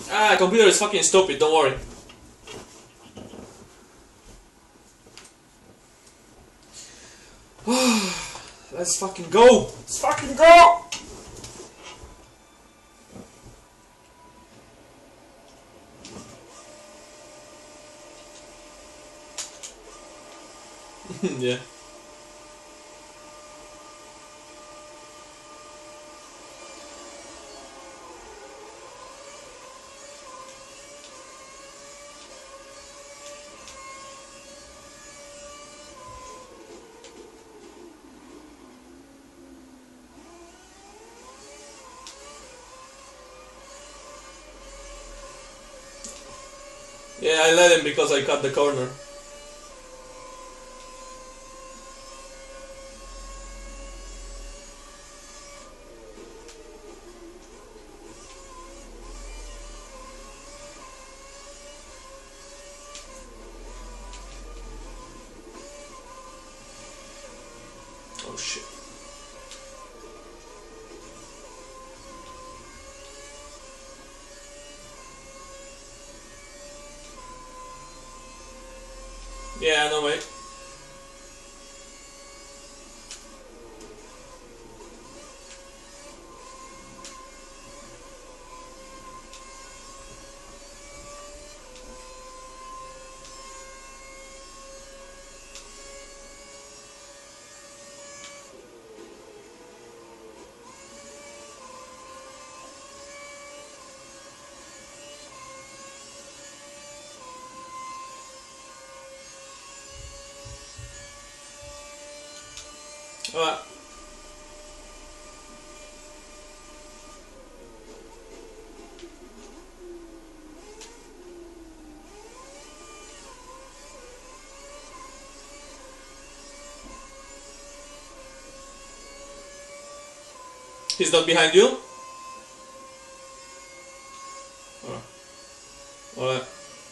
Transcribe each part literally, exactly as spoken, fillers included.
Ah, computer is fucking stupid, don't worry. Let's fucking go! Let's fucking go! Yeah. Yeah, I let him because I cut the corner. Oh shit. Yeah, no way. Alright. He's not behind you? Alright. Alright.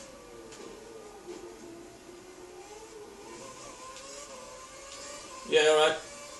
Yeah, alright.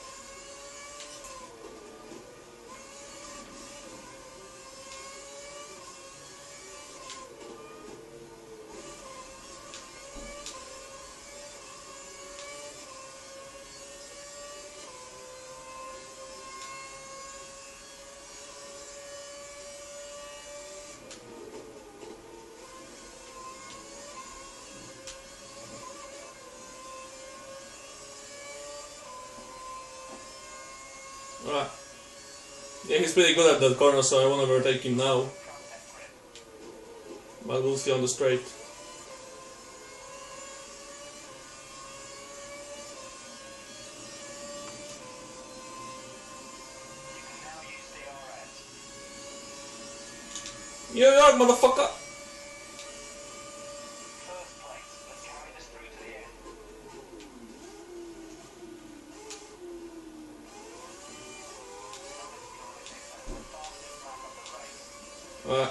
Alright. Yeah, he's pretty good at that corner, so I want to overtake him now. But we'll see on the straight. New York, motherfucker! Alright.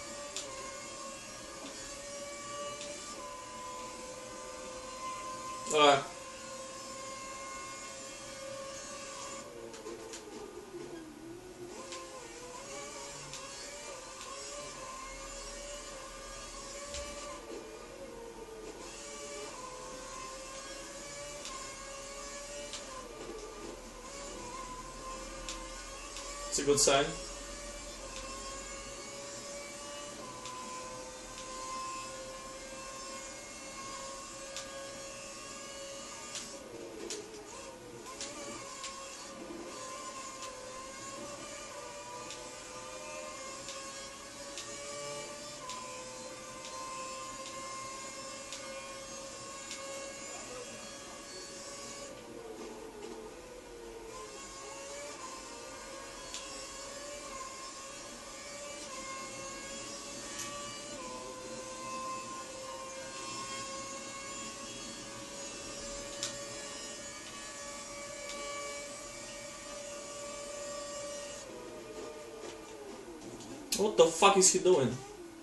Alright. It's a good sign. What the fuck is he doing?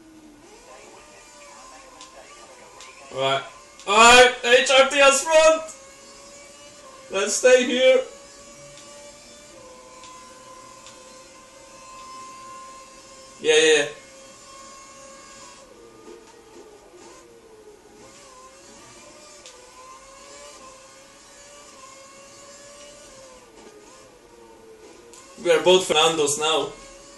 Alright. Alright, H R T as front! Let's stay here. Yeah, yeah, yeah. We are both Fernandos now.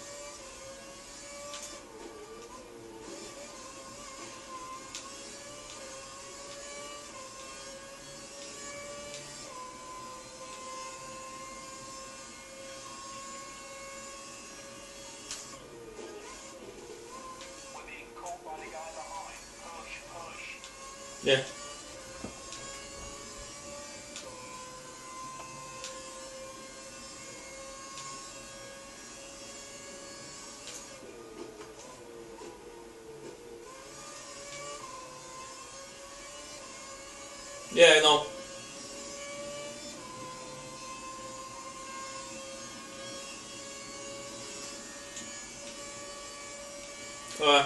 Yeah. Yeah, I know. Alright.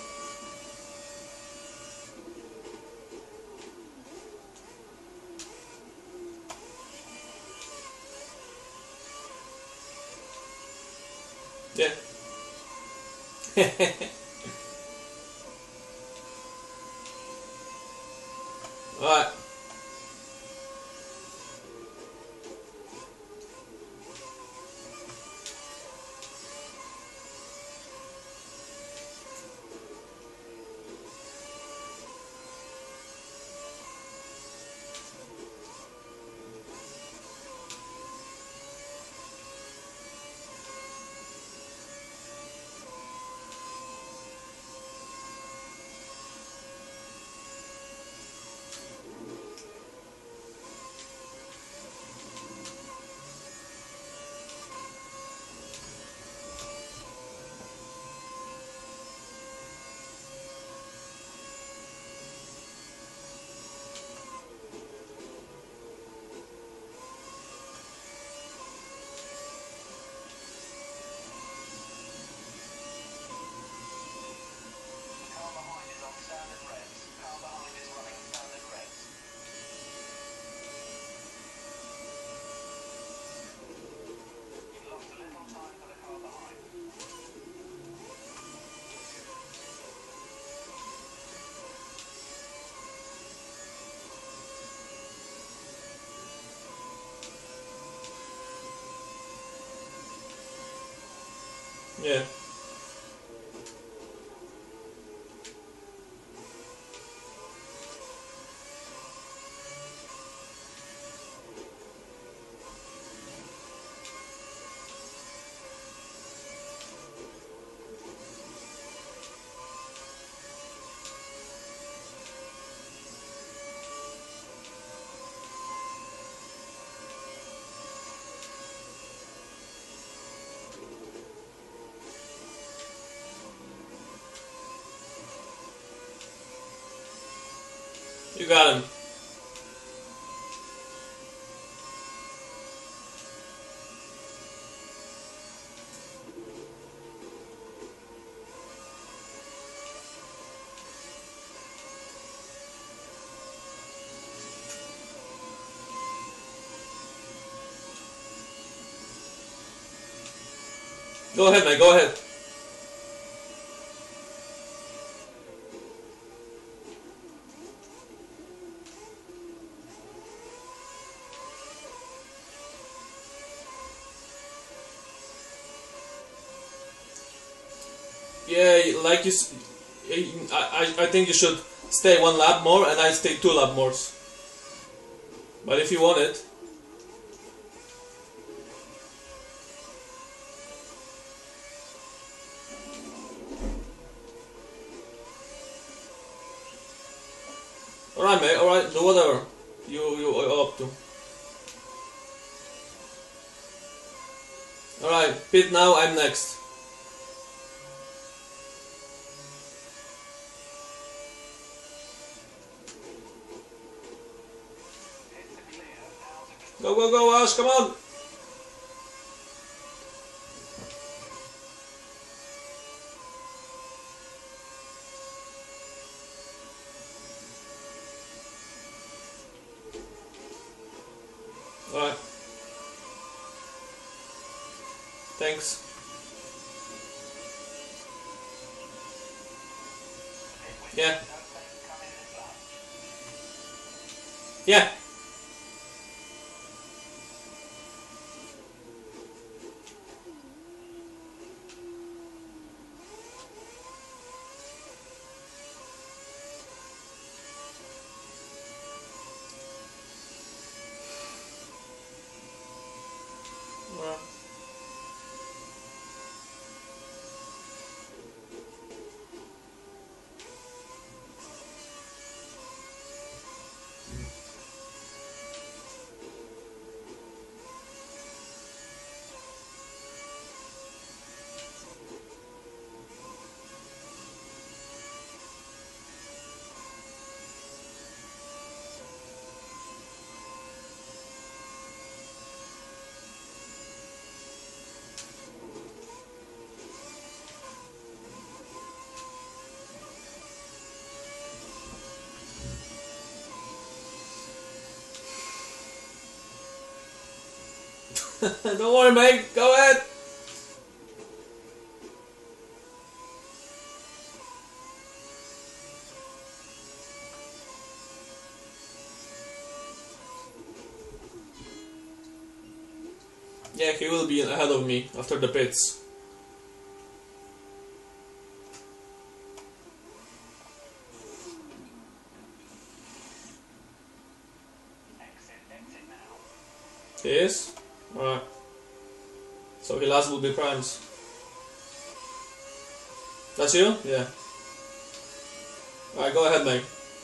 Yeah. Alright. Yeah. You got him. Go ahead, mate, go ahead. Yeah, like you, s- I, I I think you should stay one lap more, and I stay two lap more. But if you want it, all right, mate. All right, do whatever you you are up to. All right, pit now. I'm next. Go go go, Ash! Come on. All right. Thanks. Yeah. Yeah. Don't worry, mate. Go ahead. Yeah, he will be ahead of me after the pits. Exit, exit now. He is? Alright. So he last will be primes. That's you? Yeah. Alright, go ahead, mate.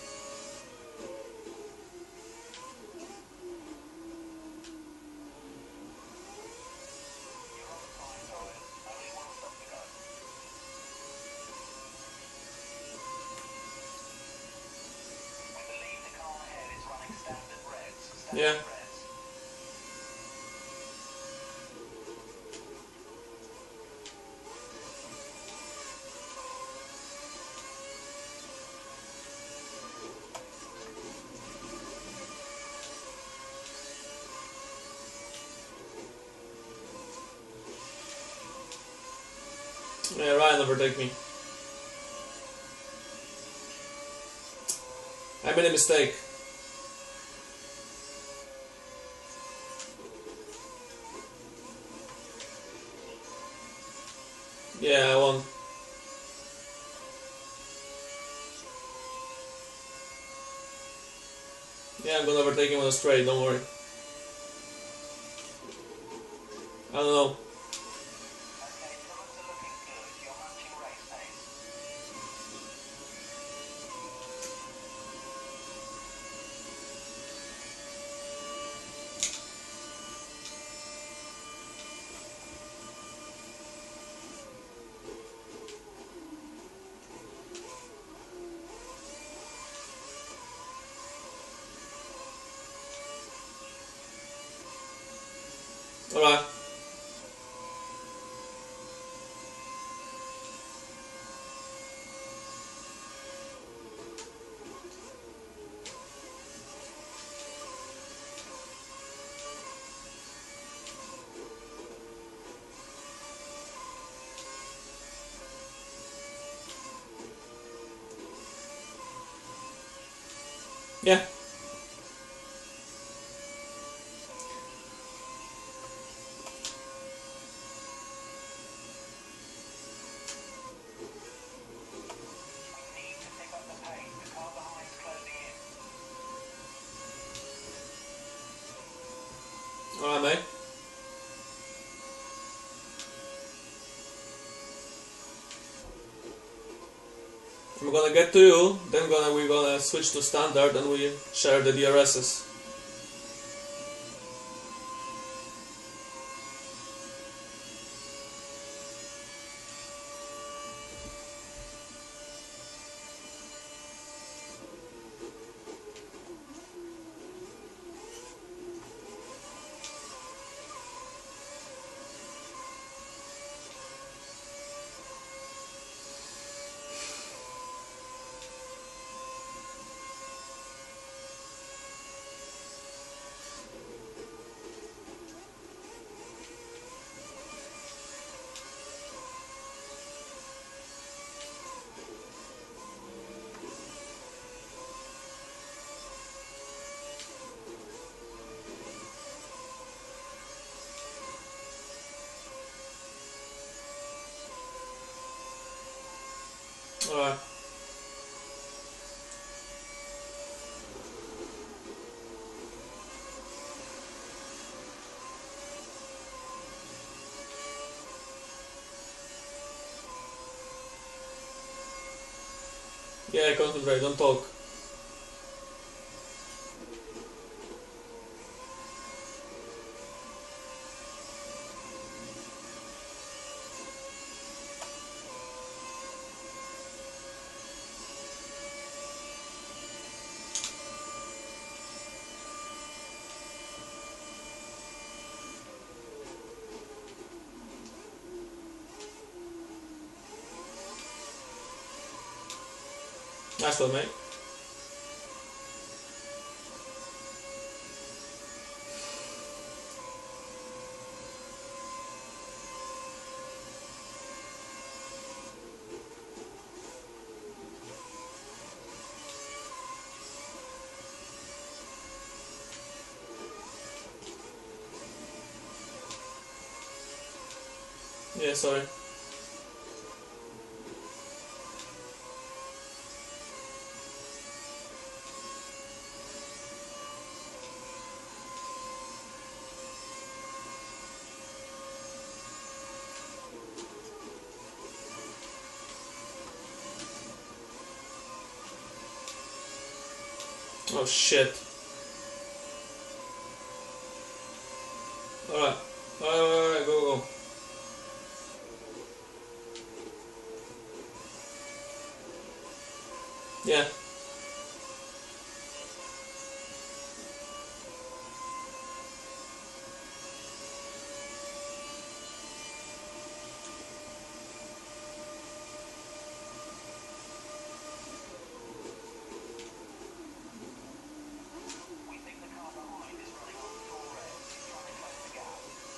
You're on time, Doran. Only one stop to go. We believe the car ahead is running standard reds. Standard Yeah. reds. Yeah, Ryan overtake me. I made a mistake. Yeah, I won. Yeah, I'm gonna overtake him on a straight, don't worry. I don't know. Okay, Tillman's are looking good. You're matching race pace. Alright. Yeah. We need to pick up the pace. The car behind's closing in. Alright, mate. I'm gonna get to you, then gonna we're gonna switch to standard and we share the D R Ss. Alright. Yeah, concentrate, don't talk. Nice one, mate. Yeah, sorry. Oh shit. Alright. Alright, alright, alright, go, go. Yeah. We think the car behind is running on full red. It's trying to close the gap.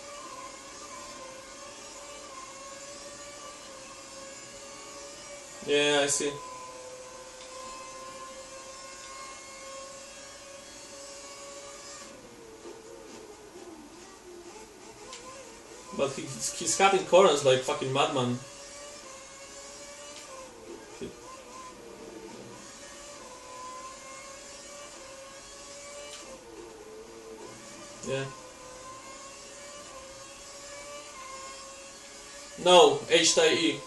Yeah, I see. But he, he's cutting corners like fucking madman. Yeah. No, H T E.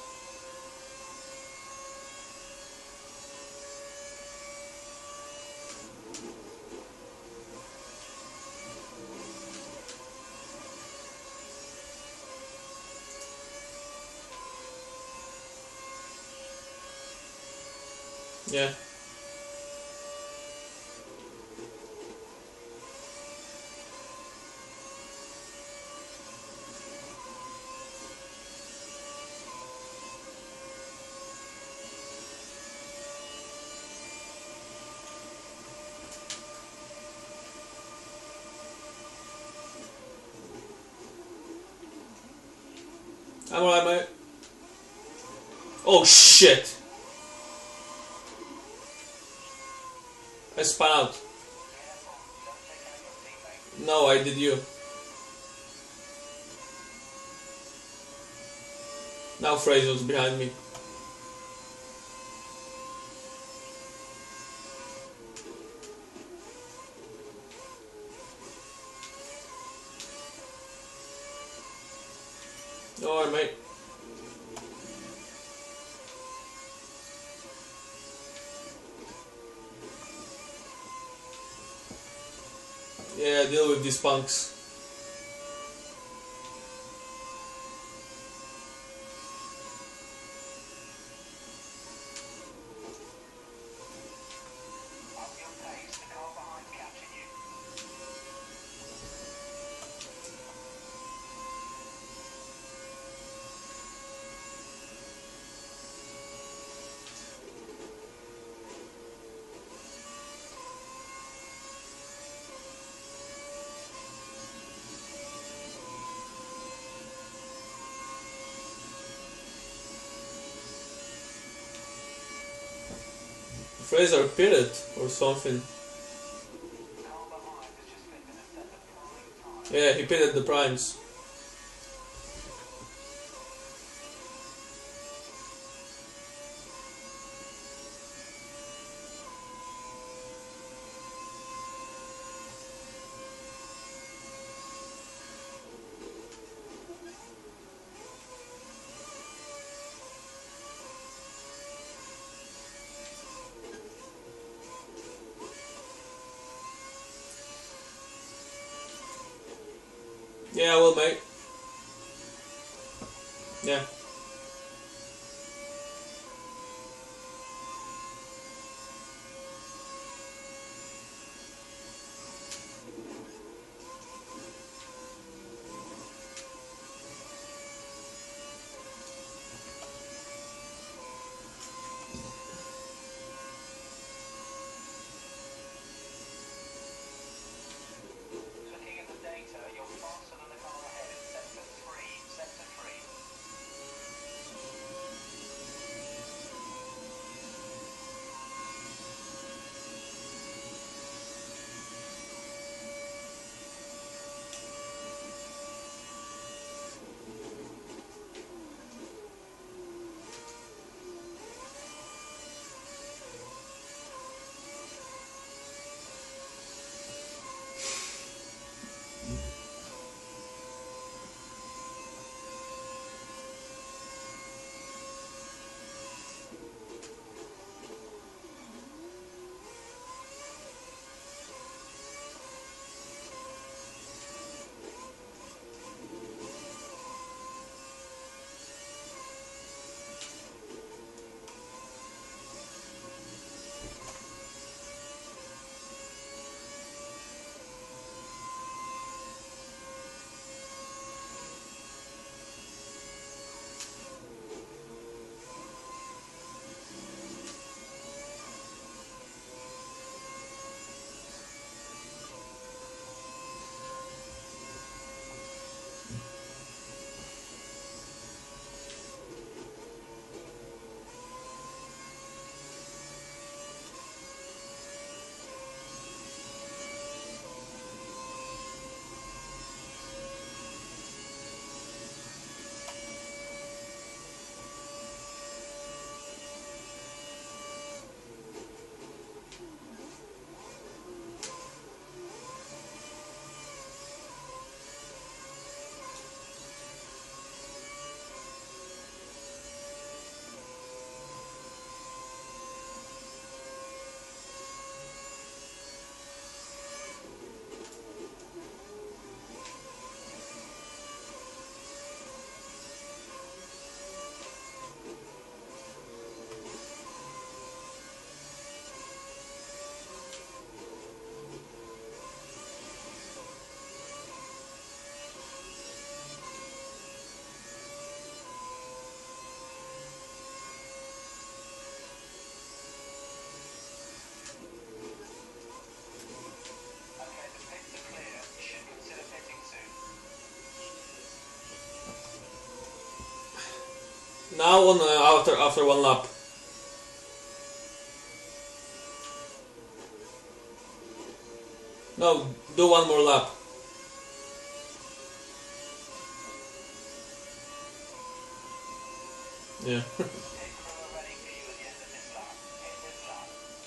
Yeah. I'm alright, mate. Oh shit! I spun out. Careful, don't take out your teammate. No, I did you. Now Fraser's behind me. Alright, mate. Yeah, deal with these punks. Up your pace. The car behind catching you. Fraser pitted or something. The car behind has just been a set of prime time. Yeah, he pitted the primes. Yeah, I will, mate. Yeah. Looking at the data, you're faster than the car ahead in sector three. Sector three. Now on uh, after after one lap. No, do one more lap. Yeah. Pit crew are ready for you at the end of this lap. Hit this lap.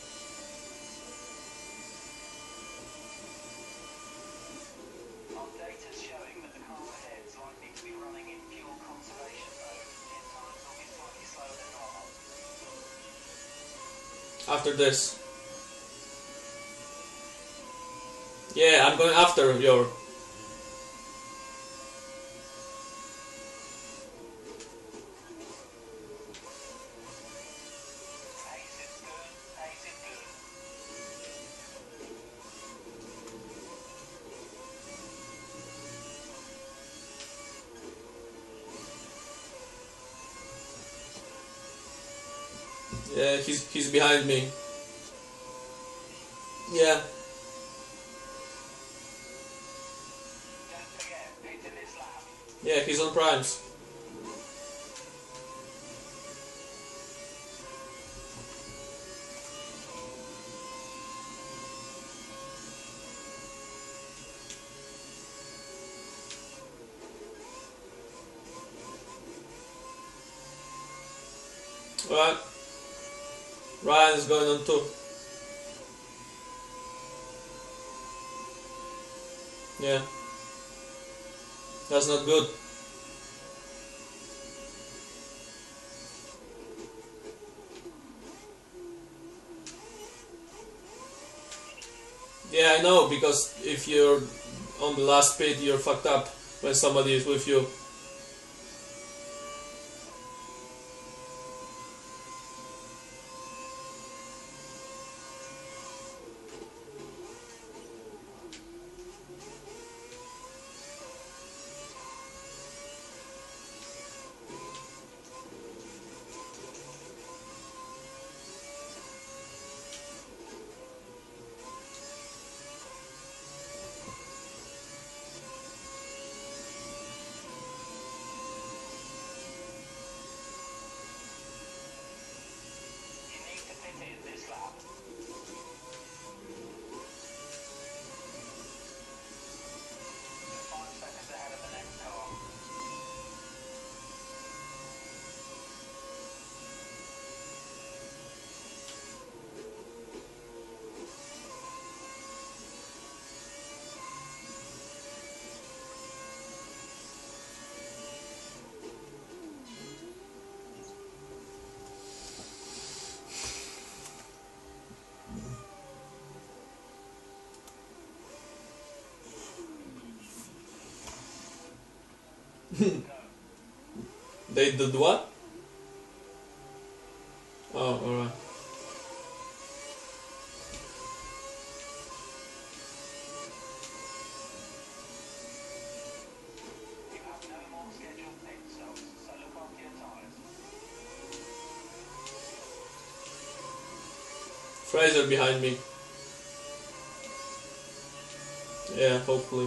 Our data's showing that the car ahead is likely to be running in fuel conservation mode. Pit times will be slightly slower than normal. After this. Yeah, I'm going after your. Pace is good. Pace is good. Yeah, he's he's behind me. Yeah. Don't forget, pit in this lap. Yeah, he's on primes. Right. Ryan's going on two. Yeah. That's not good. Yeah, I know, because if you're on the last pit, you're fucked up when somebody is with you. You need to pit in this lap. You're five seconds ahead of the next car. They did what? Oh, alright. You have no more scheduled pit stops, so look after your tyres. Fraser behind me. Yeah, hopefully.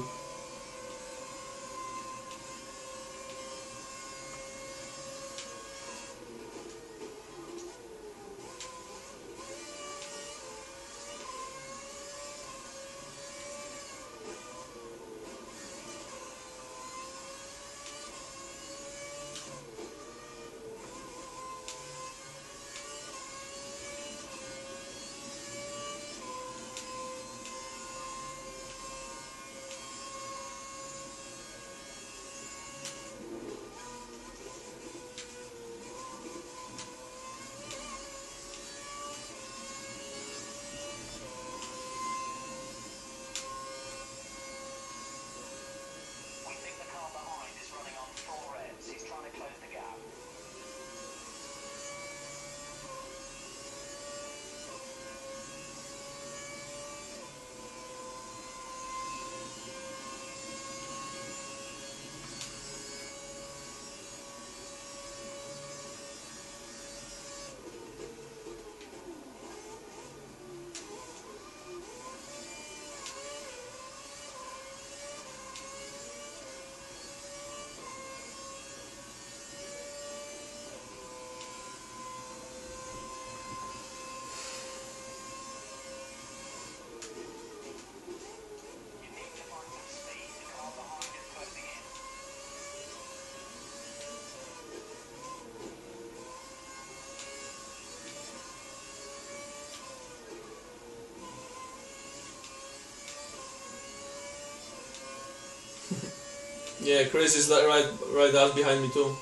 Yeah, Chris is like right, right out behind me too.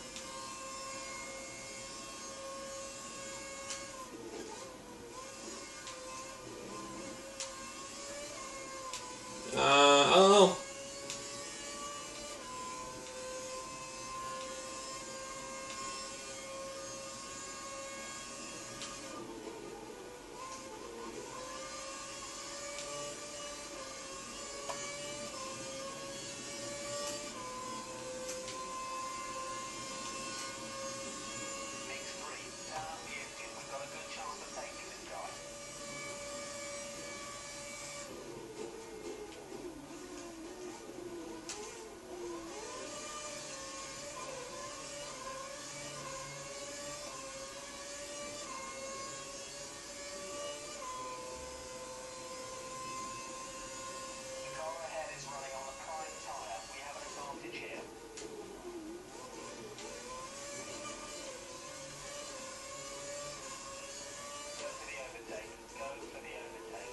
Uh, I don't know. Mix three, turn up the engine. We've got a good chance of taking this guy. The car ahead is running on the prime tyre. We have an advantage here. Go for the overtake. Go for the overtake.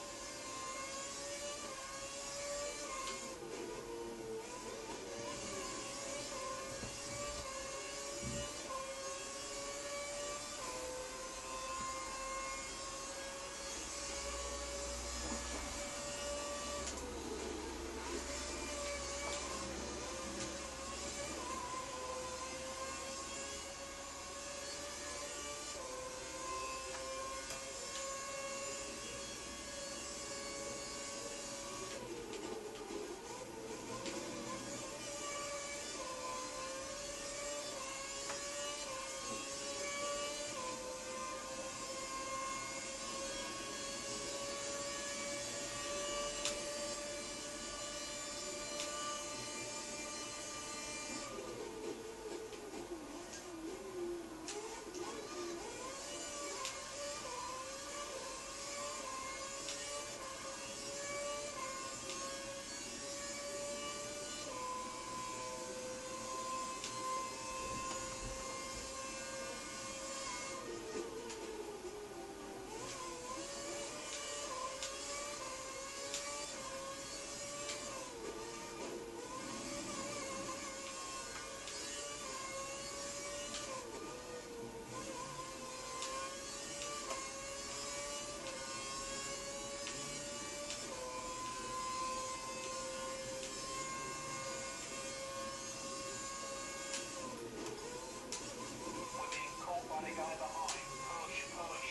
We're being caught by the guy behind. Push,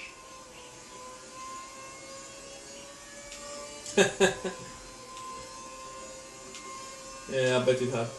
push. Yeah, I bet it had.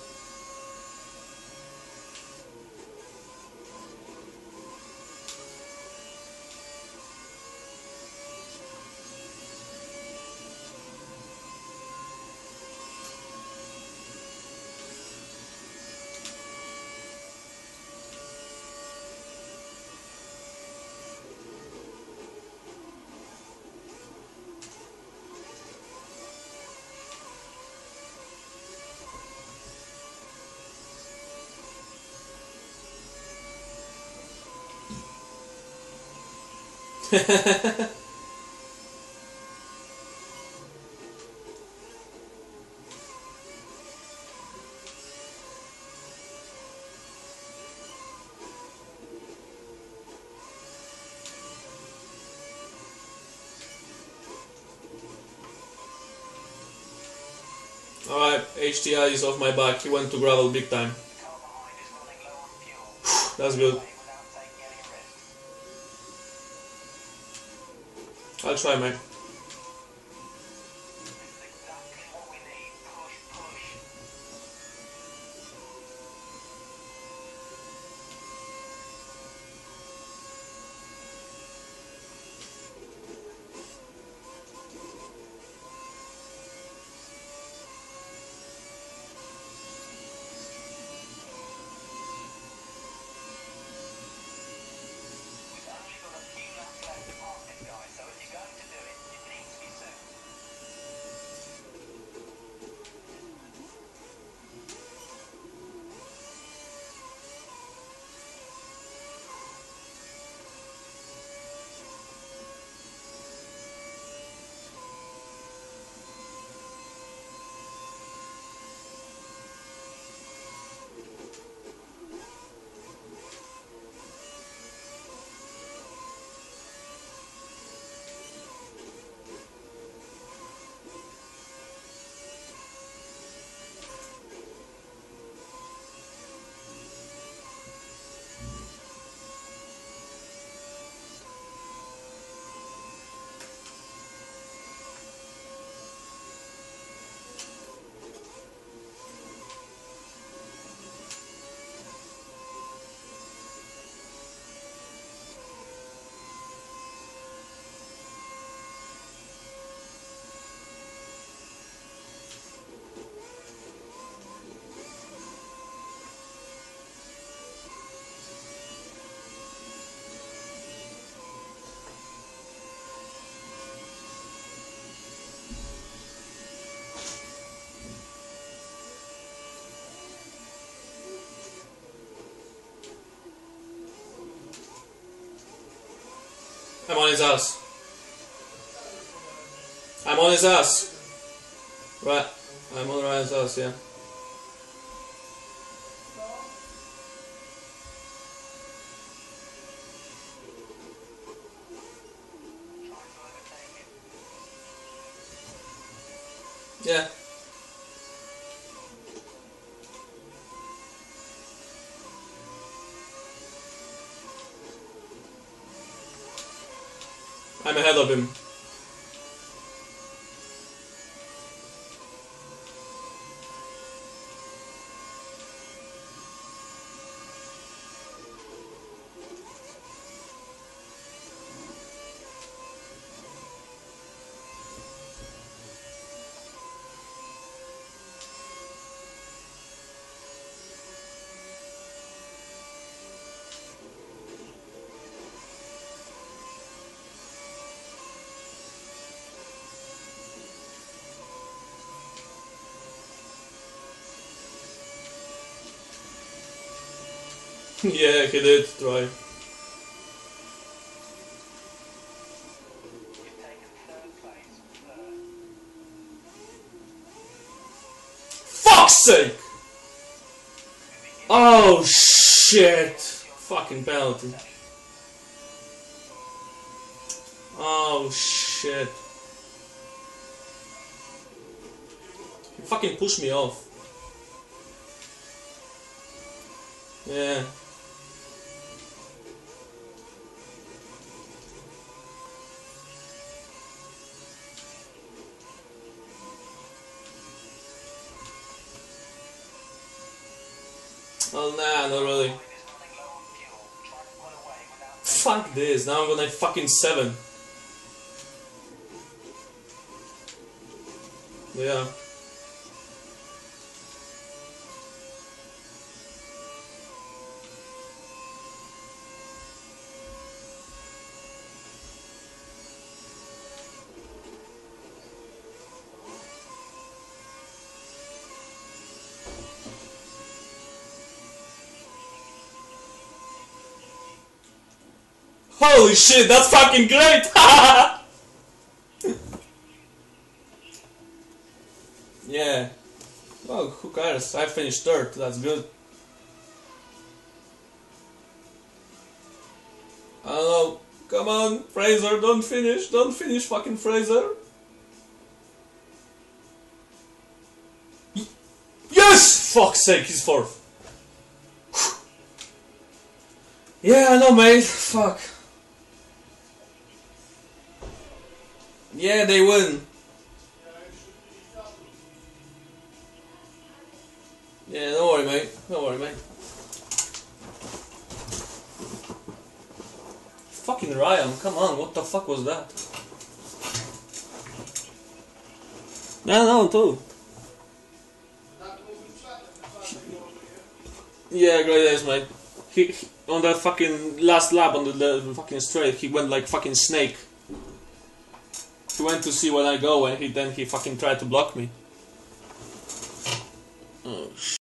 Alright, H T I is off my back. He went to gravel big time. The car behind is running low on fuel. That's good. Away without taking any risks. I'll try, mate. This is exactly what we need. Push, push. We've only got a few laps left to pass this guy, so if you're going to do it, I'm on his ass. I'm on his ass. Right. I'm on Ryan's ass, yeah. Yeah. I'm ahead of him. Yeah, he did try. You've taken third place. Third. Fuck's sake! Oh shit! Fucking penalty. Oh shit. He fucking pushed me off. Yeah. Oh nah, not really. Is running low on fuel. Try to pull away without. Fuck this, now I'm gonna fucking seven. Yeah. Holy shit, that's fucking great! Yeah. Well, who cares? I finished third, that's good. I don't know. Come on, Fraser, don't finish, don't finish, fucking Fraser. Y- Yes! Fuck's sake, he's fourth. Yeah, I know, mate. Fuck. Yeah, they win. Yeah, don't worry, mate. Don't worry, mate. Fucking Ryan, come on, what the fuck was that? No, no, too. Yeah, great days, mate. He, he on that fucking last lap on the, the fucking straight, he went like fucking snake. He went to see where I go, and he then he fucking tried to block me. Oh shit.